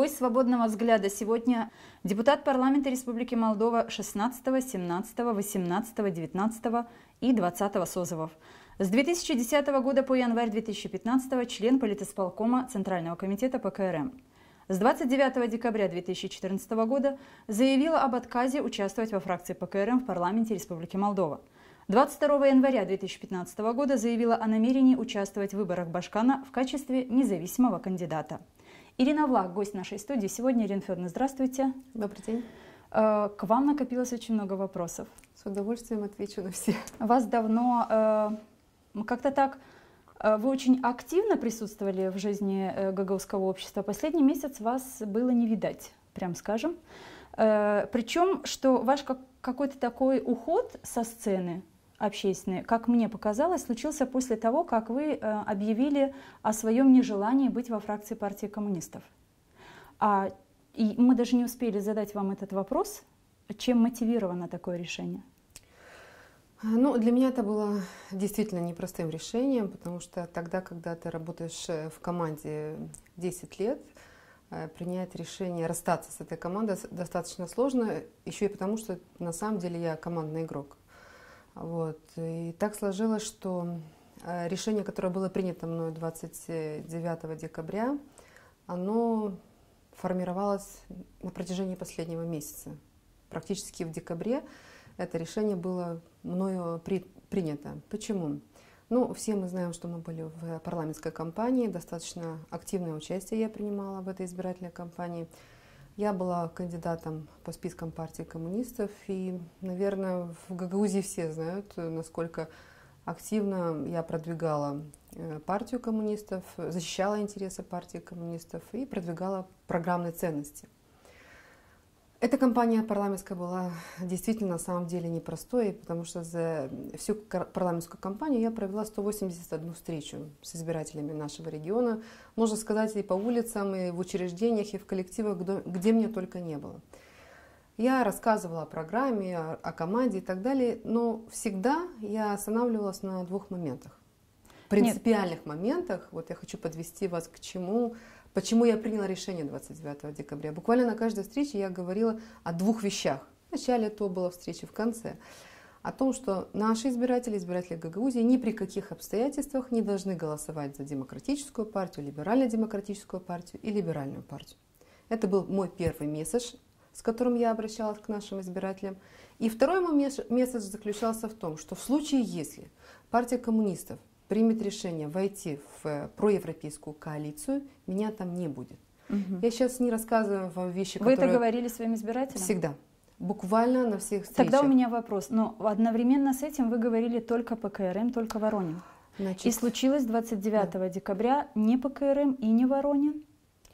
Гость «Свободного взгляда» сегодня депутат парламента Республики Молдова 16, 17, 18, 19 и 20 созывов. С 2010 года по январь 2015 член политисполкома Центрального комитета ПКРМ. С 29 декабря 2014 года заявила об отказе участвовать во фракции ПКРМ в парламенте Республики Молдова. 22 января 2015 года заявила о намерении участвовать в выборах Башкана в качестве независимого кандидата. Ирина Влах, гость нашей студии. Сегодня, Ирина Федоровна, здравствуйте. Добрый день. К вам накопилось очень много вопросов. С удовольствием отвечу на все. Вас давно, как-то так, вы очень активно присутствовали в жизни гагаузского общества. Последний месяц вас было не видать, прям скажем. Причем, что ваш какой-то такой уход со сцены общественной, как мне показалось, случился после того, как вы объявили о своем нежелании быть во фракции партии коммунистов. И мы даже не успели задать вам этот вопрос, чем мотивировано такое решение? Ну, для меня это было действительно непростым решением, потому что тогда, когда ты работаешь в команде 10 лет, принять решение расстаться с этой командой достаточно сложно, еще и потому, что на самом деле я командный игрок. Вот. И так сложилось, что решение, которое было принято мной 29 декабря, оно формировалось на протяжении последнего месяца. Практически в декабре это решение было мною принято. Почему? Ну, все мы знаем, что мы были в парламентской кампании, достаточно активное участие я принимала в этой избирательной кампании. Я была кандидатом по спискам партии коммунистов, и, наверное, в Гагаузии все знают, насколько активно я продвигала партию коммунистов, защищала интересы партии коммунистов и продвигала программные ценности. Эта кампания парламентская была действительно на самом деле непростой, потому что за всю парламентскую кампанию я провела 181 встречу с избирателями нашего региона, можно сказать, и по улицам, и в учреждениях, и в коллективах, где меня только не было. Я рассказывала о программе, о команде и так далее, но всегда я останавливалась на двух моментах. Принципиальных моментах, вот я хочу подвести вас к чему. Почему я приняла решение 29 декабря? Буквально на каждой встрече я говорила о двух вещах. В начале то была встреча, в конце. О том, что наши избиратели Гагаузии ни при каких обстоятельствах не должны голосовать за демократическую партию, либерально-демократическую партию и либеральную партию. Это был мой первый месседж, с которым я обращалась к нашим избирателям. И второй мой месседж заключался в том, что в случае, если партия коммунистов примет решение войти в проевропейскую коалицию, меня там не будет. Я сейчас не рассказываю вам вещи, которые... Вы это говорили своим избирателям? Всегда. Буквально на всех встречах. Тогда у меня вопрос. Но одновременно с этим вы говорили только ПКРМ, только Воронин. И случилось 29 декабря не ПКРМ и не Воронин?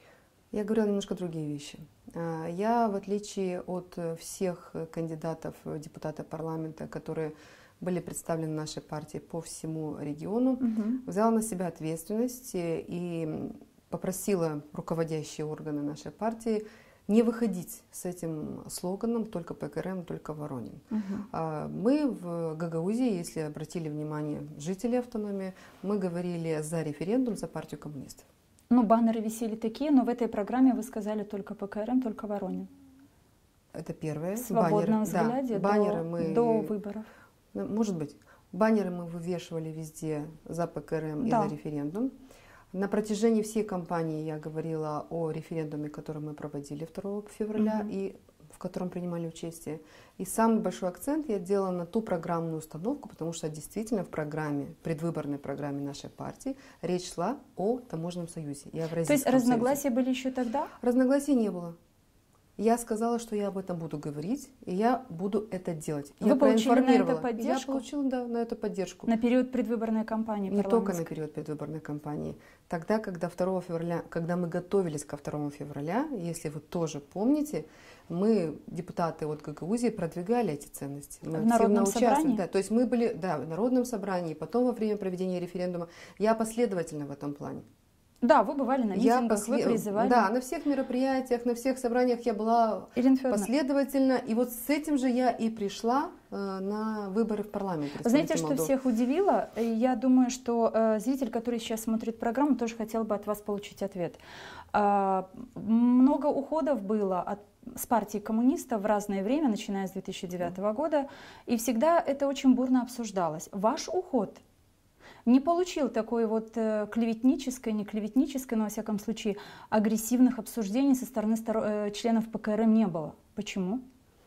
Я говорила немножко другие вещи. Я, в отличие от всех кандидатов в депутаты парламента, которые были представлены нашей партии по всему региону, взяла на себя ответственность и попросила руководящие органы нашей партии не выходить с этим слоганом «Только ПКРМ, только Воронин». Мы в Гагаузии, если обратили внимание жители автономии, мы говорили за референдум за партию коммунистов. Ну, баннеры висели такие, но в этой программе вы сказали только ПКРМ, только Воронин. Это первое. В свободном взгляде, да, баннеры до выборов. Может быть. Баннеры мы вывешивали везде за ПКРМ и за референдум. На протяжении всей кампании я говорила о референдуме, который мы проводили 2 февраля и в котором принимали участие. И самый большой акцент я делала на ту программную установку, потому что действительно в программе, предвыборной программе нашей партии речь шла о таможенном союзе. То есть разногласия были еще тогда? Разногласий не было. Я сказала, что я об этом буду говорить, и я буду это делать. Вы получили на это поддержку? Я получила, да, на это поддержку. На период предвыборной кампании? Не только на период предвыборной кампании. Тогда, когда 2 февраля, когда мы готовились ко 2 февраля, если вы тоже помните, мы, депутаты от Гагаузии, продвигали эти ценности. Мы в Народном собрании? Да, то есть мы были в Народном собрании, потом во время проведения референдума. Я последовательна в этом плане. Да, вы бывали на митингах, вы призывали. Да, на всех мероприятиях, на всех собраниях я была последовательно. И вот с этим же я и пришла на выборы в парламент. Знаете, что всех удивило? Я думаю, что зритель, который сейчас смотрит программу, тоже хотел бы от вас получить ответ. Много уходов было с партии коммунистов в разное время, начиная с 2009 года, и всегда это очень бурно обсуждалось. Ваш уход не получил такой вот клеветнической, не клеветнической, но во всяком случае агрессивных обсуждений со стороны членов ПКРМ не было. Почему?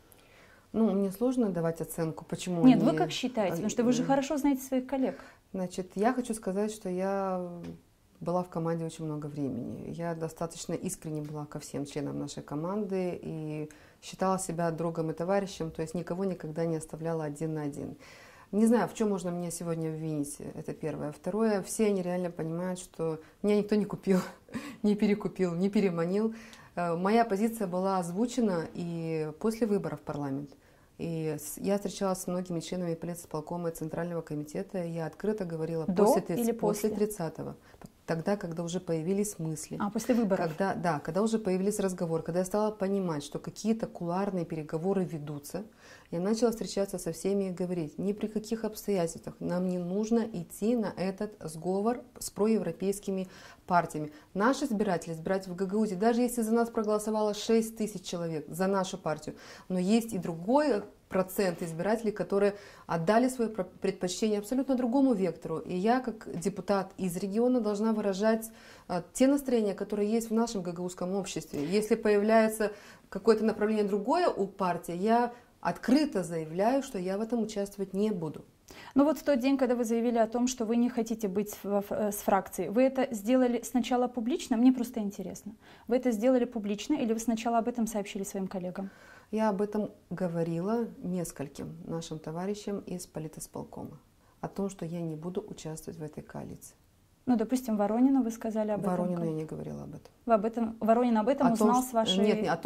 Ну, мне сложно давать оценку, почему. Нет, вы как считаете? Потому что вы же хорошо знаете своих коллег. Значит, я хочу сказать, что я была в команде очень много времени. Я достаточно искренне была ко всем членам нашей команды и считала себя другом и товарищем, то есть никого никогда не оставляла один на один. Не знаю, в чем можно меня сегодня обвинить, это первое. Второе, все они реально понимают, что меня никто не купил, не перекупил, не переманил. Моя позиция была озвучена и после выборов в парламент. И я встречалась с многими членами политсполкома и Центрального комитета, и я открыто говорила после 30-го. Тогда, когда уже появились мысли. После выборов? Когда уже появились разговоры, когда я стала понимать, что какие-то кулуарные переговоры ведутся, я начала встречаться со всеми и говорить, ни при каких обстоятельствах нам не нужно идти на этот сговор с проевропейскими партиями. Наши избиратели в Гагаузии, даже если за нас проголосовало 6 тысяч человек, за нашу партию, но есть и другой процент избирателей, которые отдали свое предпочтение абсолютно другому вектору. И я, как депутат из региона, должна выражать те настроения, которые есть в нашем гагаузском обществе. Если появляется какое-то направление другое у партии, я открыто заявляю, что я в этом участвовать не буду. Ну вот в тот день, когда вы заявили о том, что вы не хотите быть с фракцией, вы это сделали сначала публично? Мне просто интересно. Вы это сделали публично или вы сначала об этом сообщили своим коллегам? Я об этом говорила нескольким нашим товарищам из политисполкома. О том, что я не буду участвовать в этой коалиции. Ну, допустим, Воронину вы сказали об этом. Воронину я не говорила об этом. Воронин об этом узнал с вашей пресс-конференции? Нет,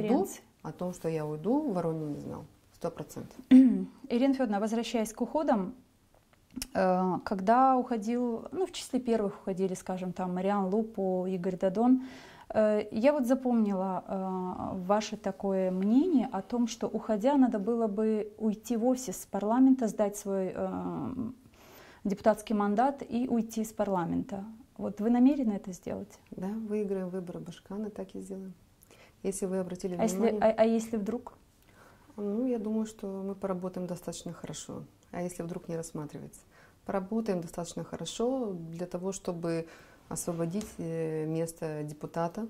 о том, что я уйду, Воронин не знал. 100%. Ирина Федоровна, возвращаясь к уходам, когда уходил, в числе первых уходили, скажем, там Мариан Лупу, Игорь Дадон, я вот запомнила ваше такое мнение о том, что уходя надо было бы уйти вовсе с парламента, сдать свой депутатский мандат и уйти из парламента. Вот вы намерены это сделать? Да, выиграем выборы Башкана, так и сделаем. Если вы обратили внимание... А если вдруг? Я думаю, что мы поработаем достаточно хорошо. А если вдруг не рассматривается? Поработаем достаточно хорошо для того, чтобы освободить место депутата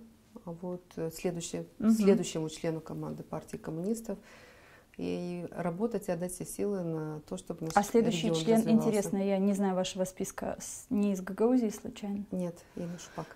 следующему члену команды партии коммунистов и работать и отдать все силы на то, чтобы наш следующий член, развивался. Интересно, я не знаю вашего списка, не из Гагаузии случайно? Нет, Имя Шпак.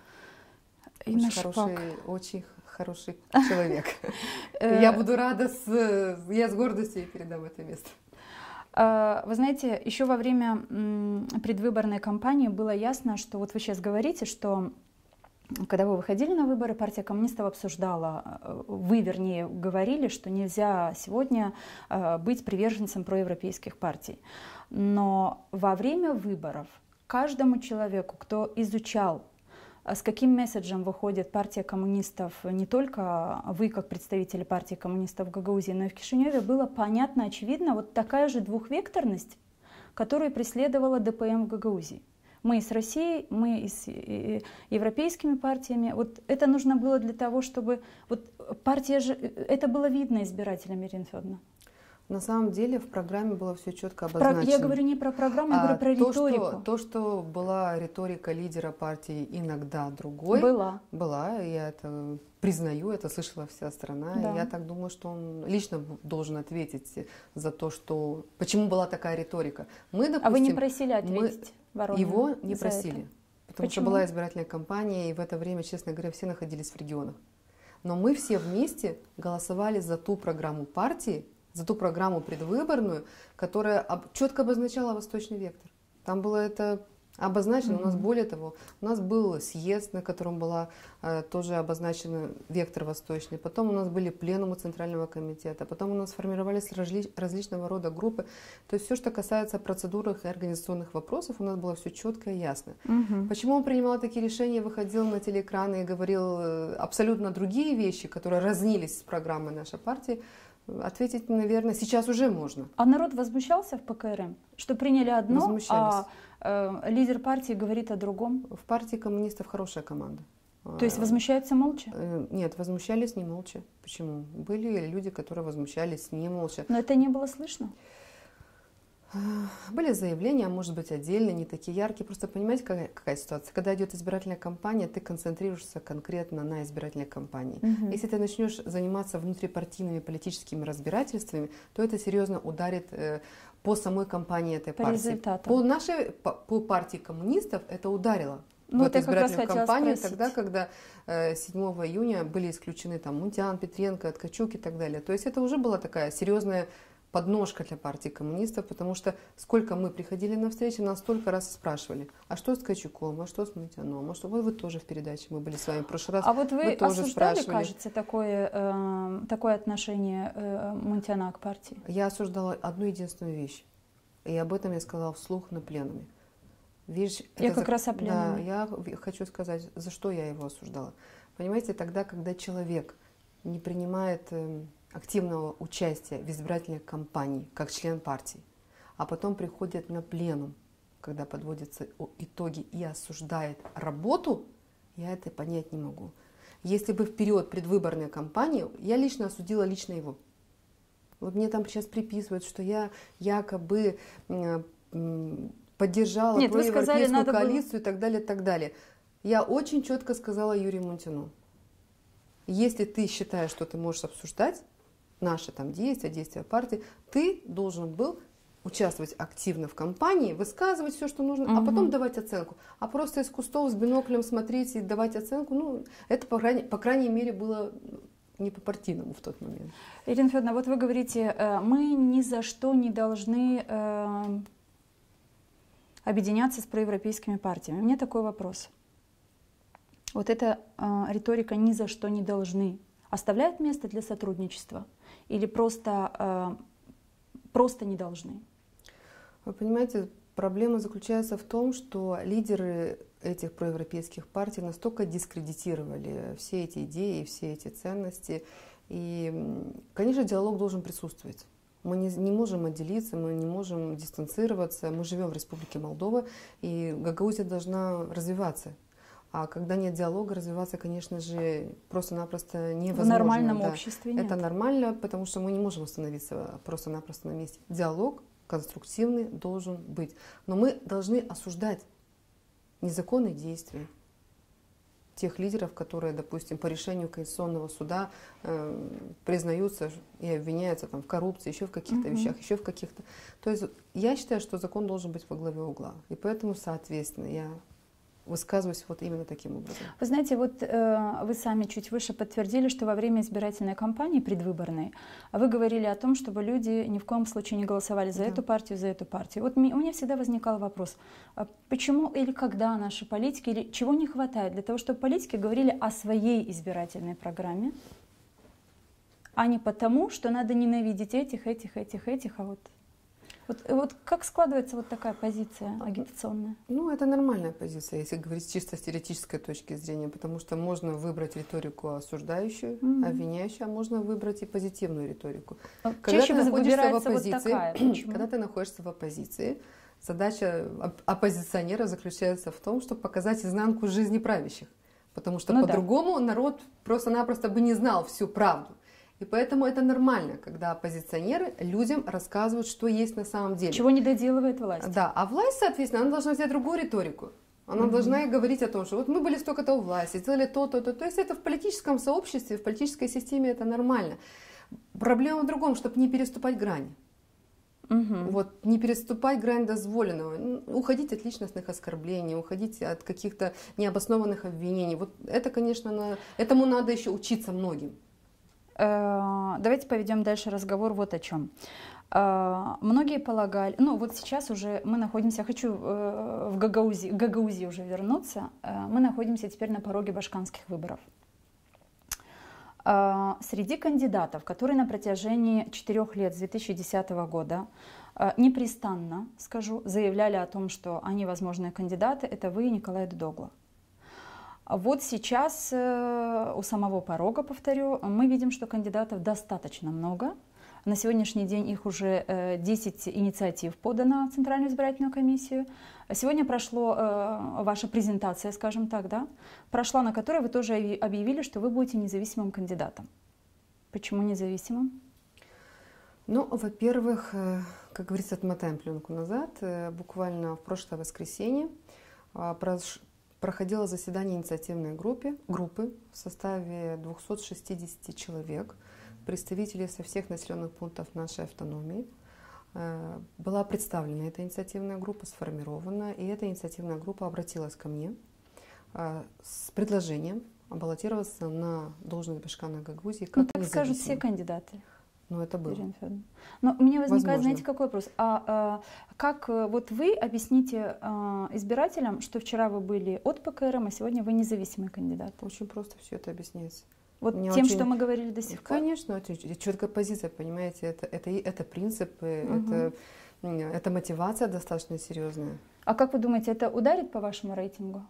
Очень хороший человек. Я буду рада, я с гордостью передам это место. Вы знаете, еще во время предвыборной кампании было ясно, что вот вы сейчас говорите, что когда вы выходили на выборы, партия коммунистов обсуждала, вы, вернее, говорили, что нельзя сегодня быть приверженцем проевропейских партий. Но во время выборов каждому человеку, кто изучал, с каким месседжем выходит партия коммунистов, не только вы, как представители партии коммунистов в Гагаузии, но и в Кишиневе, было понятно, очевидно, вот такая же двухвекторность, которую преследовала ДПМ в Гагаузии. Мы и с Россией, мы и с европейскими партиями. Вот это нужно было для того, чтобы... Вот партия же... Это было видно избирателям, Ирина Федоровна. На самом деле в программе было все четко обозначено. Я говорю не про программу, я говорю про риторику. То, что была риторика лидера партии иногда другой. Была, я это признаю, это слышала вся страна. Да. И я так думаю, что он лично должен ответить за то, что... Почему была такая риторика. Мы, допустим, вы не просили ответить Воронину? Его не просили. Это? Потому что была избирательная кампания, и в это время, честно говоря, все находились в регионах. Но мы все вместе голосовали за ту программу партии, за ту программу предвыборную, которая четко обозначала восточный вектор. Там было это Обозначено. У нас, более того, у нас был съезд, на котором была тоже обозначен вектор восточный. Потом у нас были пленумы Центрального комитета. Потом у нас формировались различного рода группы. То есть все, что касается процедурных и организационных вопросов, у нас было все четко и ясно. Почему он принимал такие решения, выходил на телеэкраны и говорил абсолютно другие вещи, которые разнились с программой нашей партии, ответить, наверное, сейчас уже можно. А народ возмущался в ПКРМ, что приняли одно, а лидер партии говорит о другом? В партии коммунистов хорошая команда. То есть возмущаются молча? Нет, возмущались не молча. Почему? Были люди, которые возмущались не молча. Но это не было слышно? Были заявления, может быть, отдельно, не такие яркие. Просто понимаете, какая ситуация? Когда идет избирательная кампания, ты концентрируешься конкретно на избирательной кампании. Если ты начнешь заниматься внутрипартийными политическими разбирательствами, то это серьезно ударит по самой кампании этой партии. По партии коммунистов это ударило. В эту избирательную кампанию тогда, когда 7 июня были исключены там Мунтян, Петренко, Ткачук и так далее. То есть это уже была такая серьезная подножка для партии коммунистов, потому что сколько мы приходили на встречи, нас столько раз спрашивали, а что с Ткачуком, а что с Мунтяном, а что вы тоже в передаче, мы были с вами в прошлый раз. А вот вы тоже осуждали, спрашивали. Кажется, такое отношение Мунтяна к партии? Я осуждала одну единственную вещь, и об этом я сказала вслух на пленуме. Как раз о пленуме. Да, я хочу сказать, за что я его осуждала. Понимаете, тогда, когда человек не принимает активного участия в избирательной кампании как член партии, а потом приходит на пленум, когда подводятся итоги и осуждает работу, я это понять не могу. Если бы в период предвыборной кампании, я лично осудила его. Вот мне там сейчас приписывают, что я якобы поддержала проевропейскую коалицию и так далее, и так далее. Я очень четко сказала Юрию Мунтяну: если ты считаешь, что ты можешь обсуждать наши там действия партии, ты должен был участвовать активно в кампании, высказывать все, что нужно, а потом давать оценку. А просто из кустов с биноклем смотреть и давать оценку, это, по крайней мере, было не по-партийному в тот момент. Ирина Федоровна, вот вы говорите, мы ни за что не должны объединяться с проевропейскими партиями. У меня такой вопрос. Вот эта риторика «ни за что не должны» оставляет место для сотрудничества или просто не должны? Вы понимаете, проблема заключается в том, что лидеры этих проевропейских партий настолько дискредитировали все эти идеи, все эти ценности. И, конечно, диалог должен присутствовать. Мы не можем отделиться, мы не можем дистанцироваться. Мы живем в Республике Молдова, и Гагаузия должна развиваться. А когда нет диалога, развиваться, конечно же, просто-напросто невозможно. В нормальном обществе нет. Это нормально, потому что мы не можем остановиться просто-напросто на месте. Диалог конструктивный должен быть. Но мы должны осуждать незаконные действия тех лидеров, которые, допустим, по решению Конституционного суда признаются и обвиняются в коррупции, еще в каких-то вещах, еще в каких-то... То есть я считаю, что закон должен быть во главе угла. И поэтому, соответственно, я высказываюсь вот именно таким образом. Вы знаете, вот вы сами чуть выше подтвердили, что во время избирательной кампании предвыборной вы говорили о том, чтобы люди ни в коем случае не голосовали за эту партию, за эту партию. Вот у меня всегда возникал вопрос, почему или когда наши политики, или чего не хватает для того, чтобы политики говорили о своей избирательной программе, а не потому, что надо ненавидеть этих, а вот как складывается вот такая позиция агитационная? Это нормальная позиция, если говорить чисто с теоретической точки зрения, потому что можно выбрать риторику осуждающую, обвиняющую, а можно выбрать и позитивную риторику. Чаще выбирается вот такая. Почему? Когда ты находишься в оппозиции, задача оппозиционера заключается в том, чтобы показать изнанку жизни правящих, потому что по-другому народ просто-напросто бы не знал всю правду. И поэтому это нормально, когда оппозиционеры людям рассказывают, что есть на самом деле. Чего не доделывает власть. Да, а власть, соответственно, она должна взять другую риторику. Она должна и говорить о том, что вот мы были столько-то у власти, сделали то-то. То есть это в политическом сообществе, в политической системе это нормально. Проблема в другом, чтобы не переступать грани. Вот не переступать грань дозволенного, уходить от личностных оскорблений, уходить от каких-то необоснованных обвинений. Вот это, конечно, этому надо еще учиться многим. давайте поведем дальше разговор вот о чем. Многие полагали, ну вот сейчас уже мы находимся, хочу в Гагаузии уже вернуться, мы находимся теперь на пороге башканских выборов. Среди кандидатов, которые на протяжении 4 лет с 2010 года непрестанно, скажу, заявляли о том, что они возможные кандидаты, это вы и Николай Дудогло. Вот сейчас у самого порога, повторю, мы видим, что кандидатов достаточно много. На сегодняшний день их уже 10 инициатив подано в Центральную избирательную комиссию. Сегодня прошла ваша презентация, скажем так, да? Прошла, на которой вы тоже объявили, что вы будете независимым кандидатом. Почему независимым? Ну, во-первых, как говорится, отмотаем пленку назад. Буквально в прошлое воскресенье проходило заседание инициативной группы в составе 260 человек, представителей со всех населенных пунктов нашей автономии. Была представлена эта инициативная группа, сформирована, и эта инициативная группа обратилась ко мне с предложением баллотироваться на должность Башкана Гагаузии как так скажут все кандидаты. Ну, это было. Но у меня возникает, знаете, какой вопрос? Как вот вы объясните избирателям, что вчера вы были от ПКРМ, а сегодня вы независимый кандидат? Очень просто все это объясняется. Вот тем, что мы говорили до сих пор? Конечно, очень четкая позиция, понимаете, это принципы, это мотивация достаточно серьезная. А как вы думаете, это ударит по вашему рейтингу?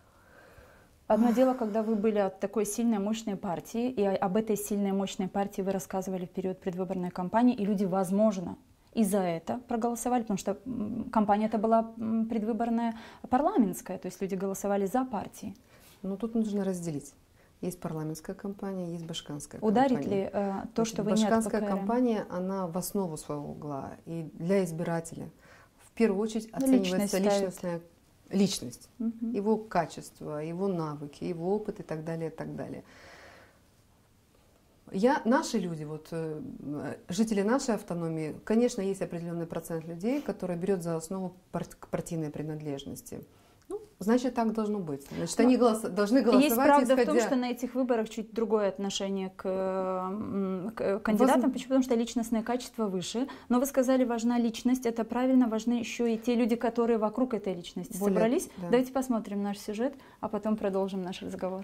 Одно дело, когда вы были от такой сильной, мощной партии, и об этой сильной, мощной партии вы рассказывали в период предвыборной кампании, и люди, возможно, и за это проголосовали, потому что кампания это была предвыборная парламентская, то есть люди голосовали за партии. Но тут нужно разделить. Есть парламентская кампания, есть башканская Ударит кампания. Ударит ли то, что вы не от Башканская ПКРМ? кампания, она в основу своего угла. И для избирателя в первую очередь оценивается личность, его качество, его навыки, его опыт и так далее, и так далее. Наши люди, вот, жители нашей автономии, конечно, есть определенный процент людей, которые берет за основу партийной принадлежности. Ну, значит, так должно быть. Значит, они должны голосовать. Есть правда исходя... в том, что на этих выборах чуть другое отношение к кандидатам, почему? Потому что личностные качества выше. Но вы сказали, важна личность, это правильно, важны еще и те люди, которые вокруг этой личности собрались. Да. Давайте посмотрим наш сюжет, а потом продолжим наш разговор.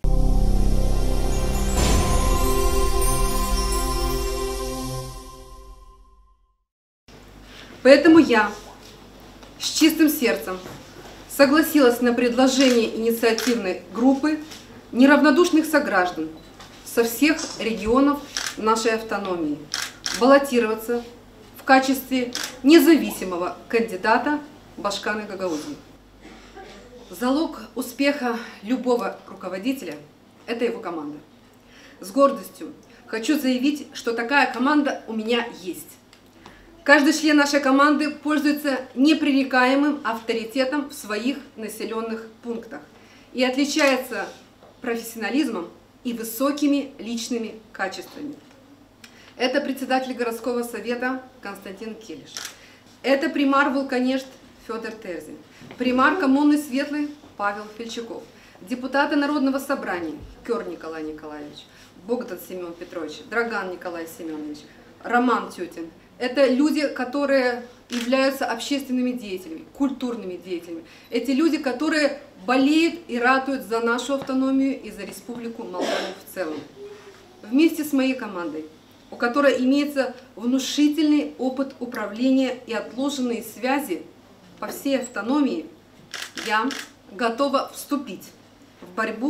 Поэтому я с чистым сердцем согласилась на предложение инициативной группы неравнодушных сограждан со всех регионов нашей автономии баллотироваться в качестве независимого кандидата Башканы Гагаузии. Залог успеха любого руководителя – это его команда. С гордостью хочу заявить, что такая команда у меня есть. Каждый член нашей команды пользуется непререкаемым авторитетом в своих населенных пунктах и отличается профессионализмом и высокими личными качествами. Это председатель городского совета Константин Келиш. Это примар Вулканешт Федор Терзин. Примар коммуны Светлый Павел Фельчаков. Депутаты Народного собрания Кёр Николай Николаевич, Богдан Семен Петрович, Драган Николай Семенович, Роман Тютин. Это люди, которые являются общественными деятелями, культурными деятелями. Эти люди, которые болеют и ратуют за нашу автономию и за Республику Молдавию в целом. Вместе с моей командой, у которой имеется внушительный опыт управления и отложенные связи по всей автономии, я готова вступить в борьбу.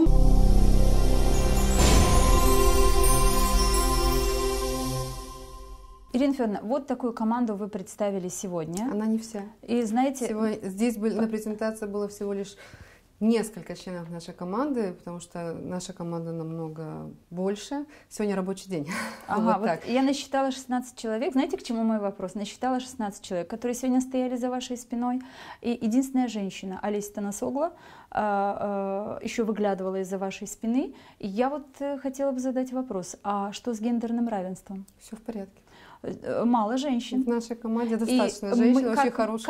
Ирина Федоровна, вот такую команду вы представили сегодня. Она не вся. И знаете, здесь на презентации было всего лишь несколько членов нашей команды, потому что наша команда намного больше. Сегодня рабочий день. Ага, вот я насчитала 16 человек. Знаете, к чему мой вопрос? Насчитала 16 человек, которые сегодня стояли за вашей спиной. И единственная женщина, Олеся Танасогла, еще выглядывала из-за вашей спины. И я вот хотела бы задать вопрос, а что с гендерным равенством? Все в порядке. Мало женщин. В нашей команде достаточно женщин, очень хороших,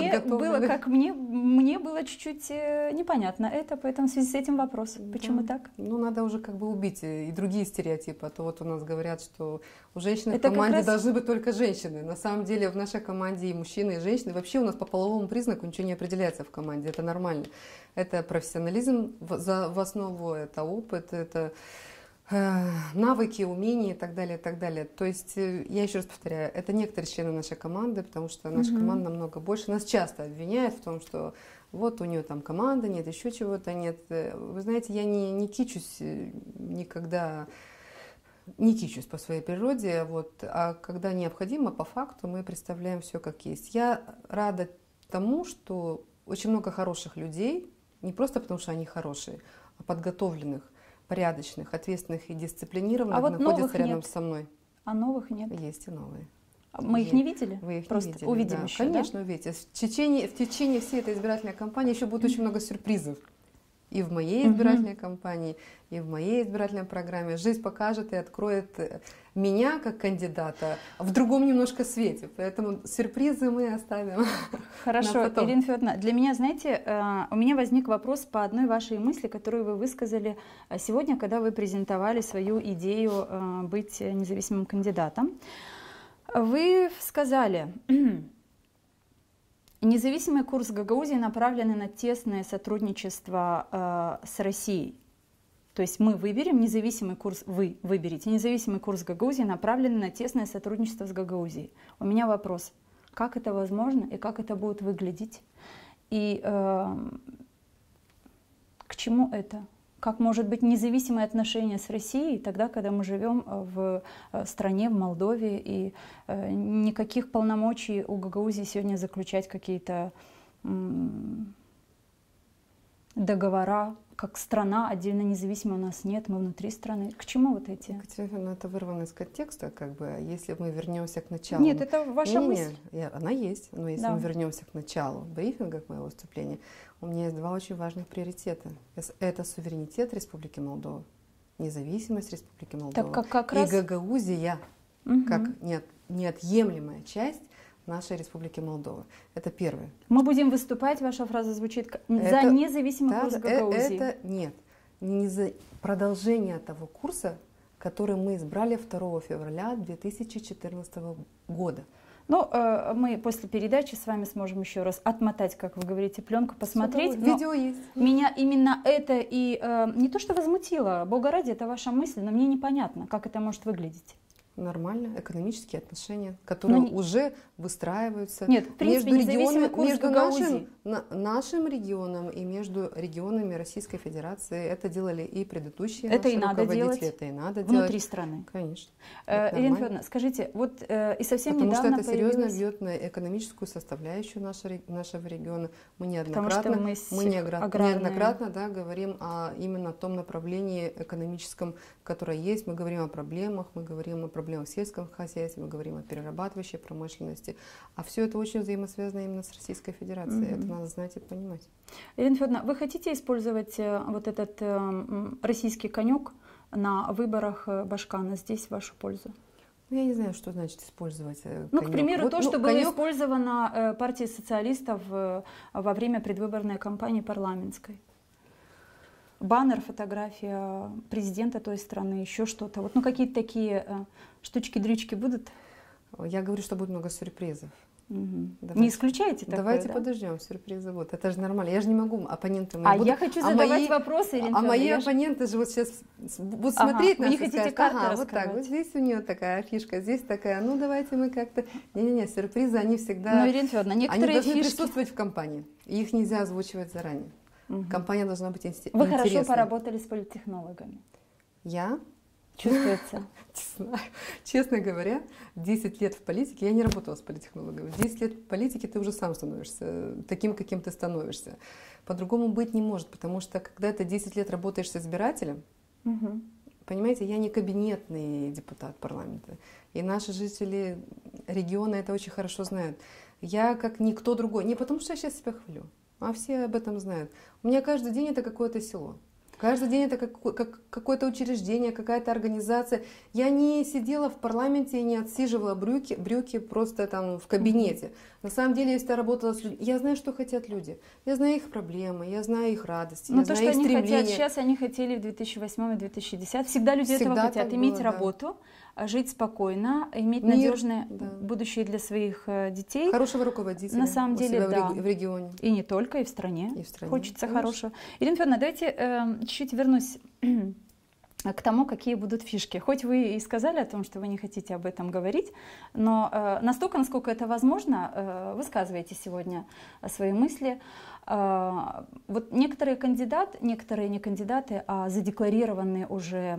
мне было чуть-чуть непонятно это, поэтому в связи с этим вопрос. Почему так? Ну, надо уже как бы убить и другие стереотипы. А то вот у нас говорят, что у женщин в команде должны быть только женщины. На самом деле в нашей команде и мужчины, и женщины. Вообще у нас по половому признаку ничего не определяется в команде. Это нормально. Это профессионализм в основу, это опыт, это навыки, умения и так далее, и так далее. То есть, я еще раз повторяю, это некоторые члены нашей команды, потому что наша команда намного больше. Нас часто обвиняют в том, что вот у нее там команда нет, еще чего-то нет. Вы знаете, я не кичусь никогда, не кичусь по своей природе, вот, а когда необходимо, по факту мы представляем все как есть. Я рада тому, что очень много хороших людей, не просто потому, что они хорошие, а подготовленных, порядочных, ответственных и дисциплинированных вот находятся рядом нет. со мной. А новых нет? Есть и новые. Мы их не видели? Вы их Просто не видели, увидим да. еще, Конечно, да? увидите. В течение всей этой избирательной кампании еще будет очень много сюрпризов. И в моей избирательной кампании, и в моей избирательной программе. Жизнь покажет и откроет меня как кандидата в другом немножко свете. Поэтому сюрпризы мы оставим. Хорошо, Ирина Федоровна, для меня, знаете, у меня возник вопрос по одной вашей мысли, которую вы высказали сегодня, когда вы презентовали свою идею быть независимым кандидатом. Вы сказали: независимый курс Гагаузии направлен на тесное сотрудничество с Россией. То есть мы выберем независимый курс, вы выберете независимый курс Гагаузии, направленный на тесное сотрудничество с Гагаузией. У меня вопрос: как это возможно и как это будет выглядеть? И к чему это? Как может быть независимые отношения с Россией тогда, когда мы живем в стране, в Молдове, и никаких полномочий у Гагаузии сегодня заключать какие-то договора, как страна отдельно независимая у нас нет, мы внутри страны. К чему вот эти? Екатерина, это вырвано из контекста, как бы, если мы вернемся к началу. Нет, это ваша мысль. Она есть, но если мы вернемся к началу брифинга, к моего выступления, у меня есть два очень важных приоритета. Это суверенитет Республики Молдова, независимость Республики Молдова и Гагаузия, как неотъемлемая часть нашей Республики Молдова. Это первое. Мы будем выступать, ваша фраза звучит, за независимый курс Гагаузии. Это продолжение того курса, который мы избрали 2 февраля 2014 года. Ну, мы после передачи с вами сможем еще раз отмотать, как вы говорите, пленку, посмотреть. Видео есть. Меня именно это и не то что возмутило, бога ради, это ваша мысль, но мне непонятно, как это может выглядеть. Нормально, экономические отношения, которые уже выстраиваются между нашим регионом и между регионами Российской Федерации. Это делали и предыдущие это наши и надо руководители. делать Это и надо внутри делать. страны. Конечно. Ирина Федоровна, скажите, вот и совсем Потому недавно что это серьезно бьет на экономическую составляющую нашего региона. Мы неоднократно говорим именно о том направлении экономическом, которое есть. Мы говорим о проблемах, мы говорим о проблемах в сельском хозяйстве, мы говорим о перерабатывающей промышленности. А все это очень взаимосвязано именно с Российской Федерацией. Это надо знать и понимать. Ирина Федоровна, вы хотите использовать вот этот российский конек на выборах Башкана здесь в вашу пользу? Я не знаю, что значит использовать конек. Ну, к примеру, что было использовано партией социалистов во время предвыборной кампании парламентской. Баннер, фотография президента той страны, еще что-то. Вот, какие-то такие штучки-дрючки будут? Я говорю, что будет много сюрпризов. Не исключайте такое, Давайте подождем сюрпризы. Вот. Это же нормально. Я же не могу, оппоненты мои будут... я хочу задавать вопросы, Ирина Федоровна. Мои оппоненты же вот сейчас будут смотреть на нас и скажут: ага, вот так, вот здесь у нее такая фишка, здесь такая, ну давайте мы как-то... Не-не-не, сюрпризы, они всегда... Ирина Федоровна, некоторые они должны присутствовать в кампании. И их нельзя озвучивать заранее. Компания должна быть интересной. Вы хорошо поработали с политтехнологами. Я? Чувствуется. Честно говоря, 10 лет в политике, я не работала с политтехнологами, 10 лет в политике ты уже сам становишься таким, каким ты становишься. По-другому быть не может, потому что когда ты 10 лет работаешь с избирателем, понимаете, я не кабинетный депутат парламента, и наши жители региона это очень хорошо знают. Я как никто другой, не потому что я сейчас себя хвалю, а все об этом знают. У меня каждый день это какое-то село. Каждый день это какое-то учреждение, какая-то организация. Я не сидела в парламенте и не отсиживала брюки просто там в кабинете. На самом деле, если я работала с людьми, я знаю, что хотят люди. Я знаю их проблемы, я знаю их радости, но я то, знаю их что стремления. они хотят сейчас, они хотели в 2008 и 2010. Всегда люди Всегда этого хотят. так Иметь было, работу, жить спокойно, иметь Мир, надежное да. будущее для своих детей. Хорошего руководителя На самом деле, у себя да. в регионе. И не только, и в стране. И в стране. Хочется Конечно. хорошего. Ирина Федоровна, давайте чуть-чуть вернусь к тому, какие будут фишки. Хоть вы и сказали о том, что вы не хотите об этом говорить, но настолько, насколько это возможно, высказывайте сегодня свои мысли. Вот некоторые не кандидаты, а задекларированные уже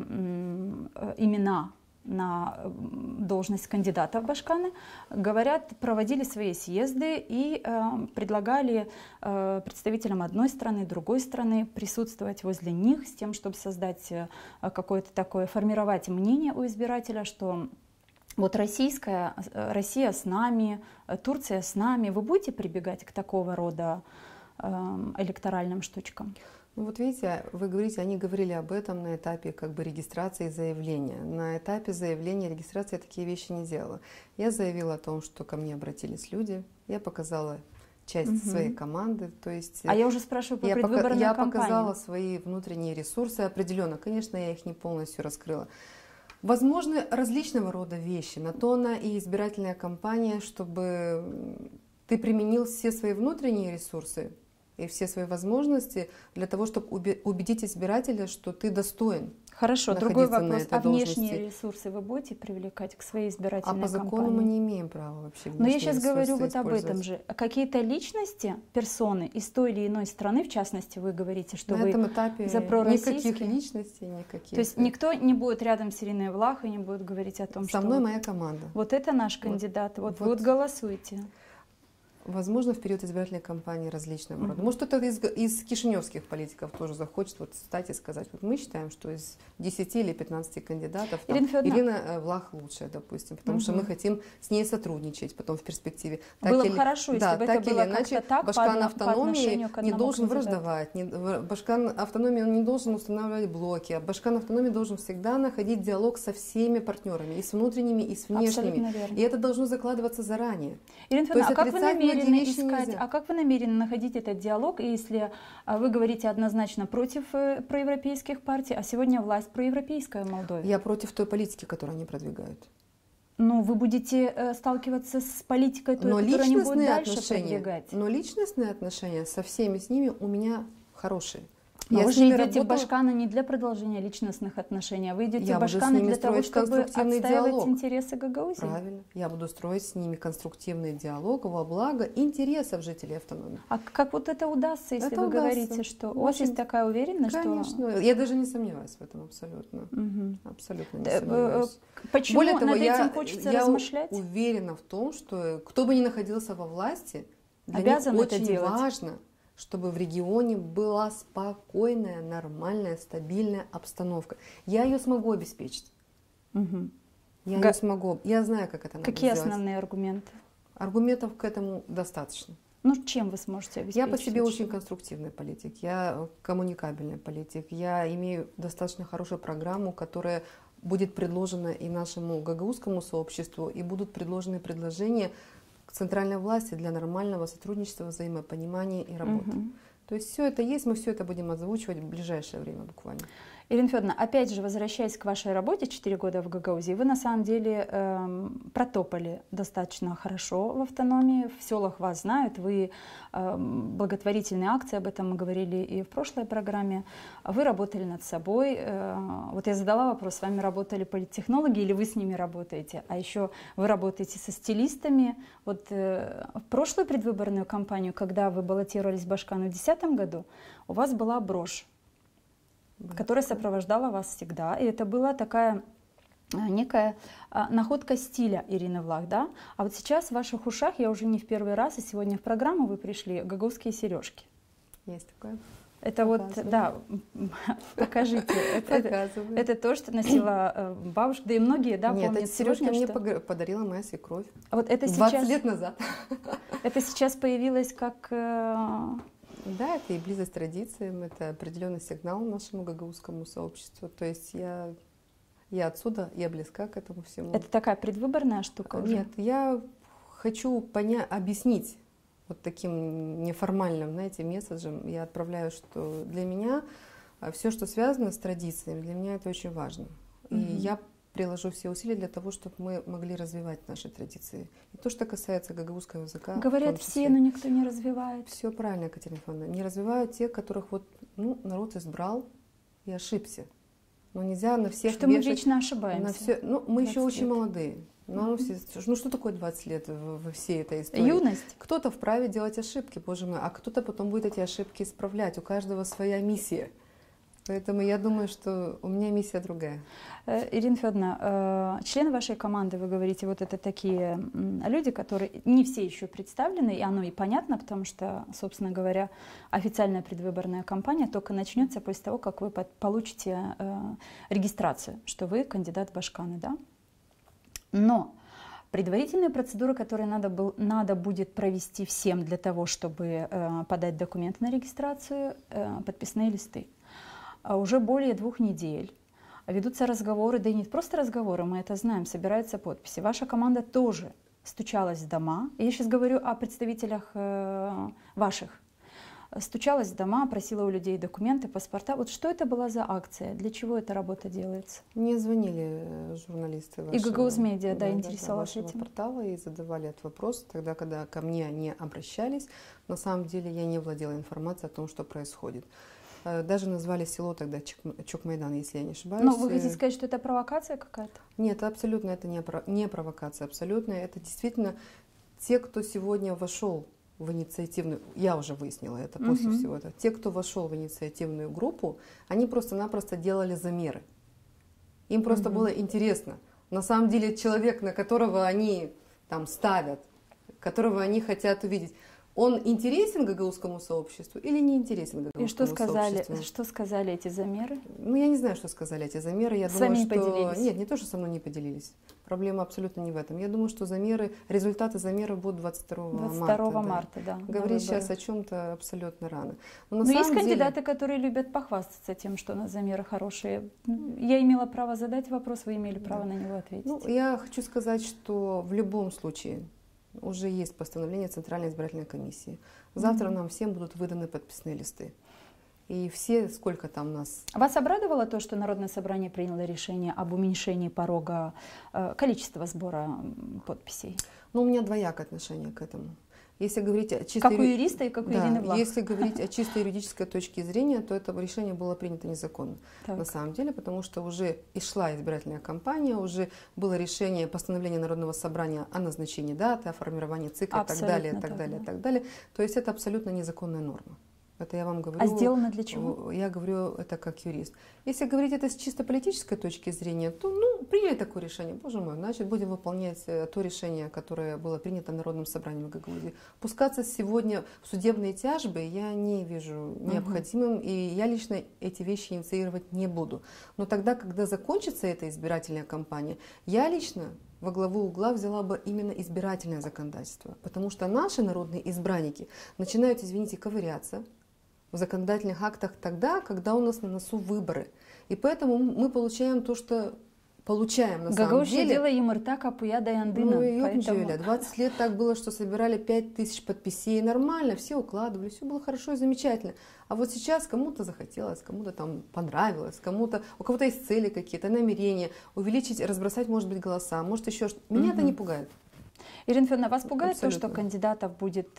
имена на должность кандидата в Башканы, говорят, проводили свои съезды и предлагали представителям одной страны, другой страны присутствовать возле них с тем, чтобы создать какое-то такое, формировать мнение у избирателя, что вот Россия с нами, Турция с нами. Вы будете прибегать к такого рода электоральным штучкам? Ну вот видите, вы говорите, они говорили об этом на этапе как бы регистрации и заявления. На этапе заявления и регистрации я такие вещи не делала. Я заявила о том, что ко мне обратились люди, я показала часть своей команды, то есть... А я уже спрашиваю по предвыборную я кампанию. показала свои внутренние ресурсы определенно. Конечно, я их не полностью раскрыла. Возможны различного рода вещи. На то она и избирательная кампания, чтобы ты применил все свои внутренние ресурсы и все свои возможности для того, чтобы убедить избирателя, что ты достоин. Хорошо, другой вопрос. А должности. Внешние ресурсы вы будете привлекать к своей избирательной кампании? А по закону мы не имеем права вообще внешние Но я сейчас говорю вот об использовать. этом же. Какие-то личности, персоны из той или иной страны, в частности, вы говорите, что на вы этом этапе за пророссийские. никаких личностей, никаких. То есть никто не будет рядом с Ириной Влах и не будет говорить о том, Со что мной вот, моя команда. вот это наш кандидат, вот голосуйте. Возможно, в период избирательной кампании различного рода. Может, кто-то из кишиневских политиков тоже захочет вот встать и сказать, вот мы считаем, что из 10 или 15 кандидатов там, Ирина Влах лучшая, допустим, потому что мы хотим с ней сотрудничать потом в перспективе. Было бы хорошо, если бы это было как-то так, Башкан по автономии отношению к не одному должен кандидату. враждовать, Башкан автономии он не должен устанавливать блоки, а Башкан автономии должен всегда находить диалог со всеми партнерами, и с внутренними, и с внешними. И это должно закладываться заранее. Ирина Федоровна, а как вы намерены искать? А как вы намерены находить этот диалог, если вы говорите однозначно против проевропейских партий, а сегодня власть проевропейская в Молдове? Я против той политики, которую они продвигают. Ну, вы будете сталкиваться с политикой той, которую они будут дальше продвигать. Но личностные отношения со всеми с ними у меня хорошие. Но вы же идете в Башканы не для продолжения личностных отношений, а вы идете в Башканы для того, чтобы отстаивать интересы Гагаузии. Правильно. Я буду строить с ними конструктивный диалог во благо интересов жителей автономии. А как вот это удастся, если вы говорите, что у вас есть такая уверенность? Конечно. Я даже не сомневаюсь в этом абсолютно. Абсолютно не сомневаюсь. Почему Более того, над этим хочется размышлять? Я уверена в том, что кто бы ни находился во власти, для обязан них это очень делать. важно, чтобы в регионе была спокойная, нормальная, стабильная обстановка. Я ее смогу обеспечить. Я ее смогу. Я знаю, как это надо Какие сделать. основные аргументы? Аргументов к этому достаточно. Ну, чем вы сможете обеспечить? Я по себе очень конструктивный политик, я коммуникабельный политик, я имею достаточно хорошую программу, которая будет предложена и нашему гагаузскому сообществу, и будут предложены предложения к центральной власти для нормального сотрудничества, взаимопонимания и работы. То есть все это есть, мы все это будем озвучивать в ближайшее время буквально. Ирина Федоровна, опять же, возвращаясь к вашей работе 4 года в Гагаузии, вы на самом деле протопали достаточно хорошо в автономии, в селах вас знают, вы благотворительные акции, об этом мы говорили и в прошлой программе, вы работали над собой. Вот я задала вопрос, с вами работали политтехнологи или вы с ними работаете, а еще вы работаете со стилистами. Вот в прошлую предвыборную кампанию, когда вы баллотировались в Башкану в 2010 году, у вас была брошь, которая сопровождала вас всегда. И это была такая некая находка стиля Ирины Влах. Да? А вот сейчас в ваших ушах, я уже не в первый раз, и сегодня в программу вы пришли, гагаузские сережки. Есть такое. Это вот, да, покажите. Это то, что носила бабушка, да и многие, да, помнят. Нет, эти сережки мне подарила моя свекровь. Вот это 20 лет назад. Это сейчас появилось как Да, это и близость к традициям, это определенный сигнал нашему гагаузскому сообществу. То есть я отсюда, я близка к этому всему. Это такая предвыборная штука уже? Нет, я хочу объяснить вот таким неформальным, знаете, месседжем. Я отправляю, что для меня все, что связано с традициями, для меня это очень важно. И я приложу все усилия для того, чтобы мы могли развивать наши традиции. И то, что касается гагаузского языка. Говорят все, но никто не развивает. Все правильно, Екатерина Ивановна. Не развивают те, которых вот, народ избрал и ошибся. Но нельзя на всех что вешать. Мы вечно ошибаемся. На все, мы еще очень молодые. Что такое 20 лет во всей этой истории? Юность. Кто-то вправе делать ошибки, боже мой, а кто-то потом будет эти ошибки исправлять. У каждого своя миссия. Поэтому я думаю, что у меня миссия другая. Ирина Федоровна, члены вашей команды, вы говорите, вот это такие люди, которые не все еще представлены, и оно и понятно, потому что, собственно говоря, официальная предвыборная кампания только начнется после того, как вы получите регистрацию, что вы кандидат в Башканы, да? Но предварительные процедуры, которые надо будет провести всем для того, чтобы подать документы на регистрацию, подписные листы. Уже более 2 недель ведутся разговоры, да и не просто разговоры, мы это знаем, собираются подписи. Ваша команда тоже стучалась в дома, я сейчас говорю о представителях ваших, стучалась в дома, просила у людей документы, паспорта. Вот что это была за акция, для чего эта работа делается? Мне звонили журналисты вашего, и Гагауз Медиа, да, интересовалась вашего этим портала и задавали этот вопрос, тогда, когда ко мне они обращались. На самом деле я не владела информацией о том, что происходит. Даже назвали село тогда Чокмайдан, если я не ошибаюсь. Но вы хотите сказать, что это провокация какая-то? Нет, абсолютно это не провокация, абсолютно. Это действительно те, кто сегодня вошел в инициативную, я уже выяснила это после всего этого, те, кто вошел в инициативную группу, они просто-напросто делали замеры. Им просто было интересно. На самом деле человек, на которого они там ставят, которого они хотят увидеть, он интересен гагаузскому сообществу или не интересен гагаузскому сообществу? И что сказали эти замеры? Я не знаю, что сказали эти замеры. Я думаю, не что... поделились? Нет, не то, что со мной не поделились. Проблема абсолютно не в этом. Я думаю, что результаты замеров будут 22 марта, да. Говорить сейчас о чем-то абсолютно рано. Но есть кандидаты, которые любят похвастаться тем, что на замеры хорошие. Я имела право задать вопрос, вы имели право на него ответить. Я хочу сказать, что в любом случае уже есть постановление Центральной избирательной комиссии. Завтра нам всем будут выданы подписные листы. И все, сколько там нас... Вас обрадовало то, что Народное собрание приняло решение об уменьшении порога количества сбора подписей? У меня двоякое отношение к этому. Если говорить о чистой... Как у юриста и как у Ирины Влах. Если говорить о чисто юридической точке зрения, то это решение было принято незаконно. Так. На самом деле, потому что уже и шла избирательная кампания, уже было решение постановления Народного собрания о назначении даты, о формировании ЦИКа и так далее, и так далее, и так далее. То есть это абсолютно незаконная норма. Это я вам говорю. А сделано для чего? Я говорю это как юрист. Если говорить это с чисто политической точки зрения, то приняли такое решение, боже мой, значит будем выполнять то решение, которое было принято Народным собранием Гагаузии. Пускаться сегодня в судебные тяжбы я не вижу необходимым, и я лично эти вещи инициировать не буду. Но тогда, когда закончится эта избирательная кампания, я лично во главу угла взяла бы именно избирательное законодательство, потому что наши народные избранники начинают, извините, ковыряться в законодательных актах тогда, когда у нас на носу выборы. И поэтому мы получаем то, что получаем на самом деле. Дело юморта капуя да яндына. 20 лет так было, что собирали 5000 подписей. Нормально, все укладывали, все было хорошо и замечательно. А вот сейчас кому-то захотелось, кому-то там понравилось, у кого-то есть цели какие-то, намерения, увеличить, разбросать, может быть, голоса, может еще что-то. Меня это не пугает. Ирина Федоровна, вас пугает Абсолютно. то, что кандидатов будет,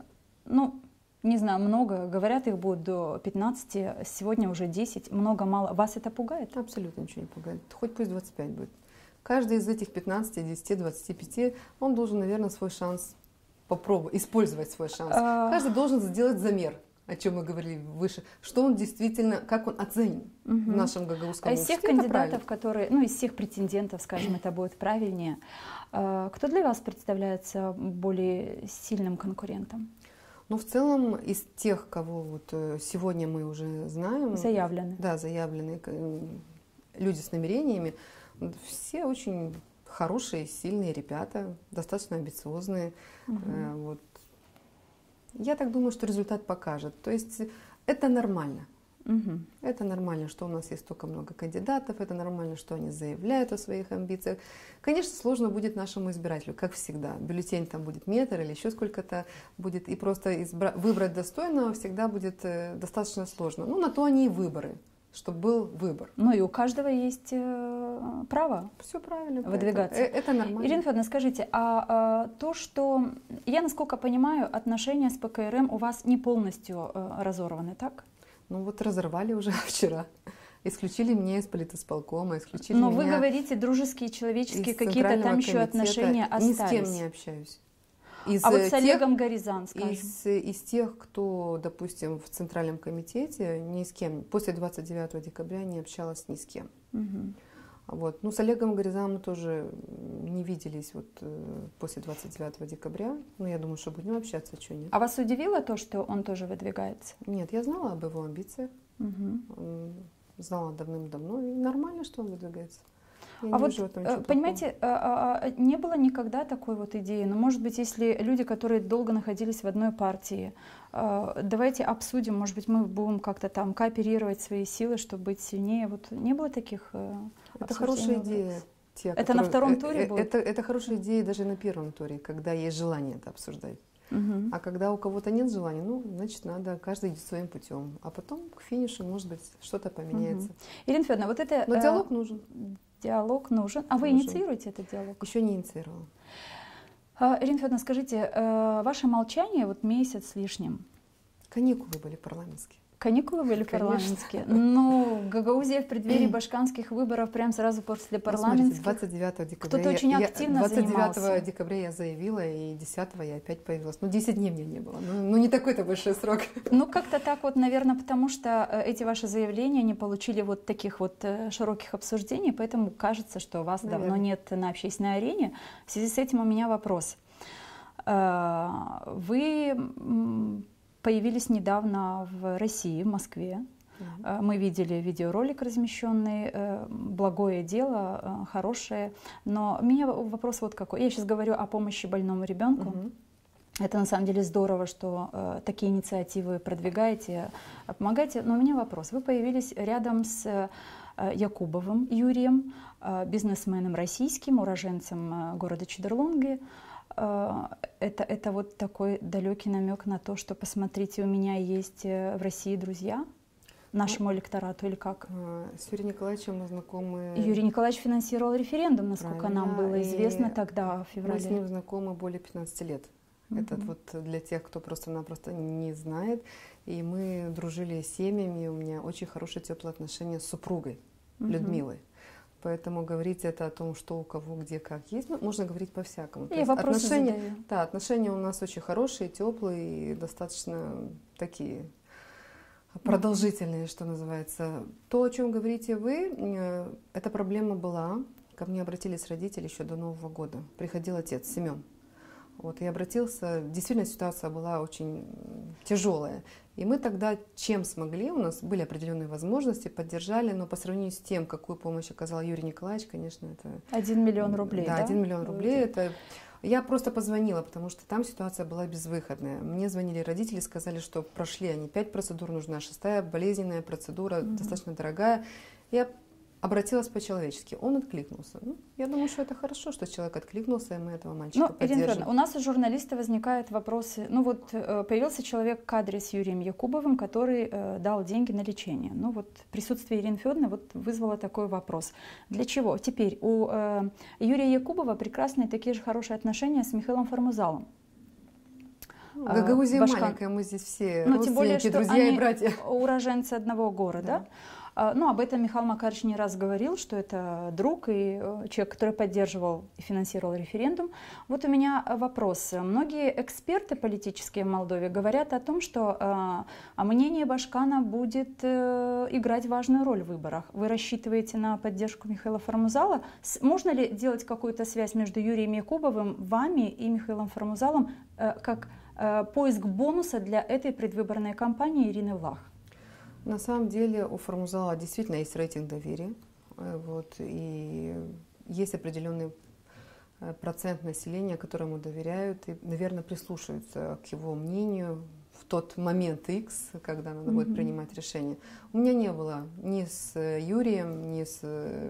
не знаю, много, говорят, их будет до 15, сегодня уже 10, много-мало. Вас это пугает? Абсолютно ничего не пугает. Хоть пусть 25 будет. Каждый из этих 15, 10, 25, он должен, наверное, свой шанс попробовать, использовать свой шанс. Каждый должен сделать замер, о чем мы говорили выше, что он действительно, как он оценен в нашем гагаузском обществе. Из всех кандидатов, которые, из всех претендентов, скажем, это будет правильнее, кто для вас представляется более сильным конкурентом? В целом, из тех, кого сегодня мы уже знаем... Заявлены. Да, заявлены люди с намерениями. Все очень хорошие, сильные ребята, достаточно амбициозные. Я так думаю, что результат покажет. То есть это нормально. Угу. Это нормально, что у нас есть столько много кандидатов, это нормально, что они заявляют о своих амбициях. Конечно, сложно будет нашему избирателю, как всегда. Бюллетень там будет метр или еще сколько-то будет, и просто выбрать достойного всегда будет достаточно сложно. Ну, на то они и выборы, чтобы был выбор. Ну и у каждого есть право Все правильно. выдвигаться. Это нормально. Ирина Федоровна, скажите, то, что, я насколько понимаю, отношения с ПКРМ у вас не полностью разорваны, так? Ну вот разорвали уже вчера. Исключили меня из политисполкома, исключили Но меня. вы говорите, дружеские, человеческие какие-то там еще отношения остались. Ни с кем не общаюсь. А вот с Олегом Горизан, скажем. Из тех, кто, допустим, в Центральном комитете, ни с кем, после 29 декабря не общалась ни с кем. Угу. Вот. Ну, с Олегом Горизаном мы тоже не виделись вот, после 29 декабря. Ну, я думаю, что будем общаться, что нет. А вас удивило то, что он тоже выдвигается? Нет, я знала об его амбициях. Угу. Знала давным-давно. И нормально, что он выдвигается. А вот, понимаете, не было никогда такой вот идеи, но, может быть, если люди, которые долго находились в одной партии, давайте обсудим, может быть, мы будем как-то там кооперировать свои силы, чтобы быть сильнее. Вот не было таких Это хорошая идея. Это на втором туре будет? Это хорошая идея даже на первом туре, когда есть желание это обсуждать. Угу. А когда у кого-то нет желания, ну, значит, надо каждый идти своим путем. А потом к финишу, может быть, что-то поменяется. Угу. Ирина Федоровна, вот это... Но диалог нужен. Диалог нужен. А вы инициируете этот диалог? Еще не инициировала. Ирина Федоровна, скажите, ваше молчание вот месяц с лишним? Каникулы были парламентские. Каникулы были парламентские. Но Гагаузия в преддверии башканских выборов прям сразу после парламентских. 29 декабря. Кто-то очень активно занимался. 29 декабря я заявила, и 10 я опять появилась. Ну, 10 дней меня не было. Ну, не такой-то большой срок. Ну, как-то так вот, наверное, потому что эти ваши заявления не получили вот таких вот широких обсуждений, поэтому кажется, что вас давно нет на общественной арене. В связи с этим у меня вопрос. Вы появились недавно в России, в Москве. Мы видели видеоролик размещенный, благое дело, хорошее. Но у меня вопрос вот какой. Я сейчас говорю о помощи больному ребенку. Это на самом деле здорово, что такие инициативы продвигаете, помогаете. Но у меня вопрос. Вы появились рядом с Якубовым Юрием, бизнесменом российским, уроженцем города Чедерлонги. Это вот такой далекий намек на то, что, посмотрите, у меня есть в России друзья, нашему электорату, или как? С Юрием Николаевичем мы знакомы. Юрий Николаевич финансировал референдум, насколько нам было известно тогда, в феврале. Мы с ним знакомы более 15 лет. Это вот для тех, кто просто-напросто не знает. И мы дружили с семьями, у меня очень хорошие теплые отношения с супругой Людмилой. Поэтому говорить это о том, что у кого, где, как есть, ну, можно говорить по-всякому. Я вопросы задаю. Да, отношения у нас очень хорошие, теплые и достаточно такие продолжительные, что называется. То, о чем говорите вы, эта проблема была. Ко мне обратились родители еще до Нового года. Приходил отец Семен. Вот, и обратился. Действительно, ситуация была очень тяжелая. И мы тогда, чем смогли, у нас были определенные возможности, поддержали, но по сравнению с тем, какую помощь оказал Юрий Николаевич, конечно, это... 1 миллион рублей, да? Да, 1 миллион рублей. Это... Я просто позвонила, потому что там ситуация была безвыходная. Мне звонили родители, сказали, что прошли они 5 процедур, нужна 6-я, болезненная процедура, достаточно дорогая. Я обратилась по-человечески, он откликнулся. Ну, я думаю, что это хорошо, что человек откликнулся, и мы этого мальчика поддержим. Ирина, у нас у журналиста возникают вопросы. Ну вот появился человек в кадре с Юрием Якубовым, который дал деньги на лечение. Ну вот присутствие Ирины Федоровны вот вызвало такой вопрос. Для чего? Теперь у Юрия Якубова прекрасные такие же хорошие отношения с Михаилом Формузалом. Гагаузия маленькая, мы здесь все родственники, тем более, что друзья и братья. Уроженцы одного города. Ну, об этом Михаил Макарович не раз говорил, что это друг и человек, который поддерживал и финансировал референдум. Вот у меня вопрос. Многие эксперты политические в Молдове говорят о том, что мнение Башкана будет играть важную роль в выборах. Вы рассчитываете на поддержку Михаила Формузала? Можно ли делать какую-то связь между Юрием Якубовым, вами и Михаилом Формузалом как поиск бонуса для этой предвыборной кампании Ирины Влах? На самом деле у Формузала действительно есть рейтинг доверия, вот, и есть определенные процент населения, которому доверяют и, наверное, прислушаются к его мнению в тот момент X, когда надо будет принимать решение. У меня не было ни с Юрием, ни с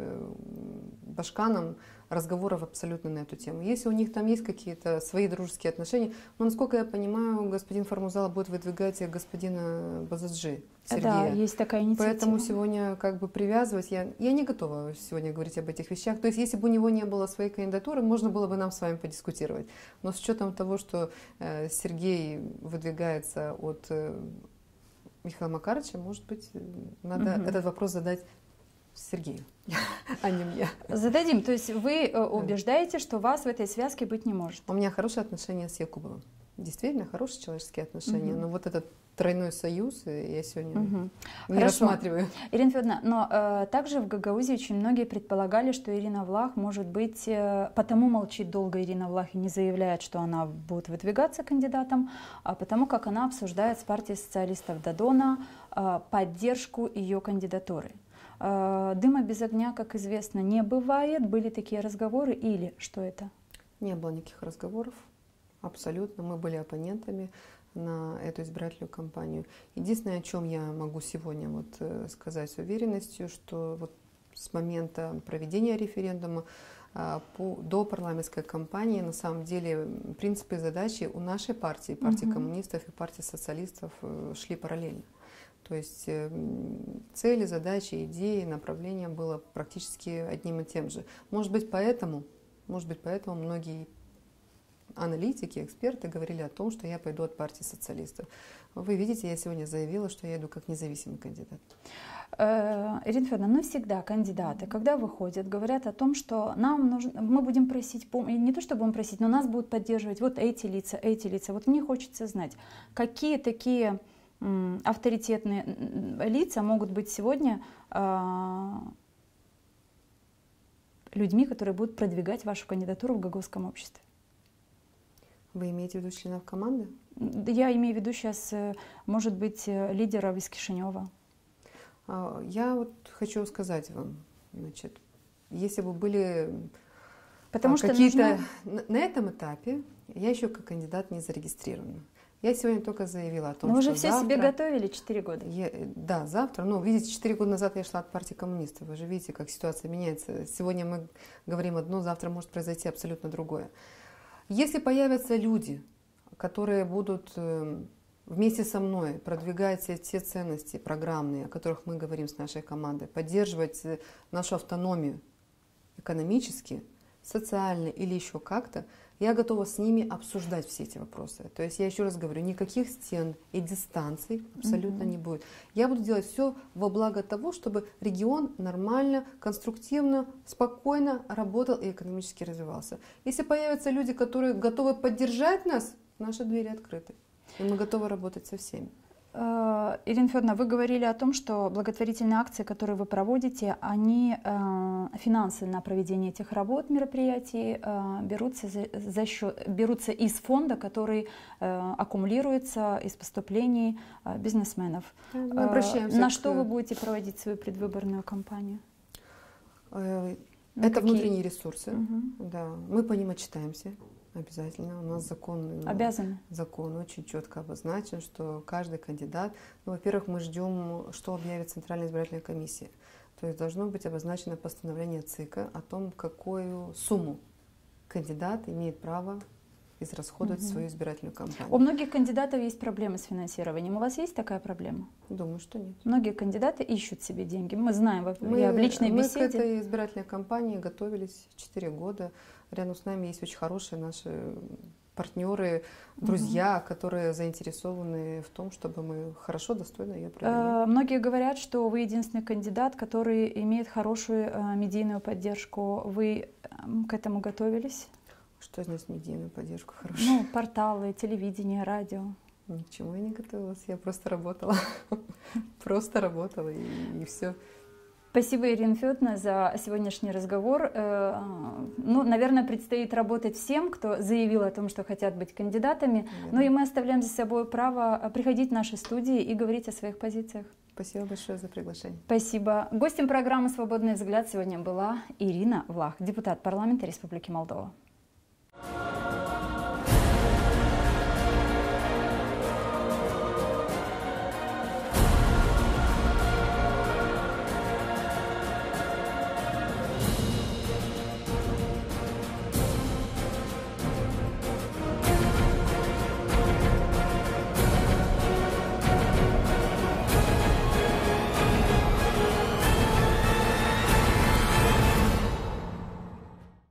Башканом разговоров абсолютно на эту тему. Если у них там есть какие-то свои дружеские отношения, но, насколько я понимаю, господин Формузала будет выдвигать господина Базаджи, Сергея. Да, есть такая инициатива. Поэтому сегодня как бы привязывать, я не готова сегодня говорить об этих вещах. То есть если бы у него не было своей кандидатуры, можно было бы нам с вами подискутировать. Но с учетом того, что Сергей выдвигается от Михаила Макаровича, может быть, надо этот вопрос задать Сергею, а не мне. Зададим. То есть вы убеждаете, что вас в этой связке быть не может? У меня хорошие отношения с Якубовым. Действительно, хорошие человеческие отношения. Но вот этот тройной союз я сегодня не рассматриваю. Ирина Федоровна, но также в Гагаузии очень многие предполагали, что Ирина Влах, может быть, потому молчит долго Ирина Влах и не заявляет, что она будет выдвигаться кандидатом, а потому как она обсуждает с партией социалистов Додона поддержку ее кандидатуры. Дыма без огня, как известно, не бывает. Были такие разговоры или что это? Не было никаких разговоров, абсолютно. Мы были оппонентами на эту избирательную кампанию. Единственное, о чем я могу сегодня сказать с уверенностью, что вот с момента проведения референдума до парламентской кампании на самом деле принципы и задачи у нашей партии, партии коммунистов и партии социалистов шли параллельно. То есть цели, задачи, идеи, направления было практически одним и тем же. Может быть, поэтому многие аналитики, эксперты говорили о том, что я пойду от партии социалистов. Вы видите, я сегодня заявила, что я иду как независимый кандидат. Ирина Федоровна, всегда кандидаты, когда выходят, говорят о том, что нам нужно, мы будем просить, не то что будем просить, но нас будут поддерживать вот эти лица, эти лица. Вот мне хочется знать, какие такие авторитетные лица могут быть сегодня людьми, которые будут продвигать вашу кандидатуру в гагаузском обществе? Вы имеете в виду членов команды? Я имею в виду сейчас, может быть, лидеров из Кишинева. Я вот хочу сказать вам, значит, если бы были какие-то... На этом этапе я еще как кандидат не зарегистрирована. Я сегодня только заявила о том, но вы что же все завтра, себе готовили 4 года. Да, завтра. Ну, видите, 4 года назад я шла от партии коммунистов. Вы же видите, как ситуация меняется. Сегодня мы говорим одно, завтра может произойти абсолютно другое. Если появятся люди, которые будут вместе со мной продвигать те ценности программные, о которых мы говорим с нашей командой, поддерживать нашу автономию экономически, социально или еще как-то, я готова с ними обсуждать все эти вопросы. То есть я еще раз говорю, никаких стен и дистанций абсолютно не будет. Я буду делать все во благо того, чтобы регион нормально, конструктивно, спокойно работал и экономически развивался. Если появятся люди, которые готовы поддержать нас, наши двери открыты. И мы готовы работать со всеми. Ирина Федоровна, вы говорили о том, что благотворительные акции, которые вы проводите, они, финансы на проведение этих работ, мероприятий берутся из фонда, который аккумулируется из поступлений бизнесменов. Мы обращаемся на что вы будете проводить свою предвыборную кампанию? Это внутренние ресурсы. Да. Мы по ним отчитаемся. Обязательно. У нас закон очень четко обозначен, что каждый кандидат, во-первых, мы ждем, что объявит Центральная избирательная комиссия. То есть должно быть обозначено постановление ЦИКа о том, какую сумму кандидат имеет право израсходовать в свою избирательную кампанию. У многих кандидатов есть проблемы с финансированием. У вас есть такая проблема? Думаю, что нет. Многие кандидаты ищут себе деньги. Мы знаем, я в личной беседе. Мы к этой избирательной кампании готовились 4 года. Рядом с нами есть очень хорошие наши партнеры, друзья, которые заинтересованы в том, чтобы мы хорошо, достойно ее провели. Многие говорят, что вы единственный кандидат, который имеет хорошую медийную поддержку. Вы к этому готовились? Что значит медийную поддержку хорошую? Порталы, телевидение, радио. Ни к чему я не готовилась, я просто работала. Просто работала и все. Спасибо, Ирина Федоровна, за сегодняшний разговор. Наверное, предстоит работать всем, кто заявил о том, что хотят быть кандидатами. Ну и мы оставляем за собой право приходить в наши студии и говорить о своих позициях. Спасибо большое за приглашение. Спасибо. Гостем программы «Свободный взгляд» сегодня была Ирина Влах, депутат парламента Республики Молдова.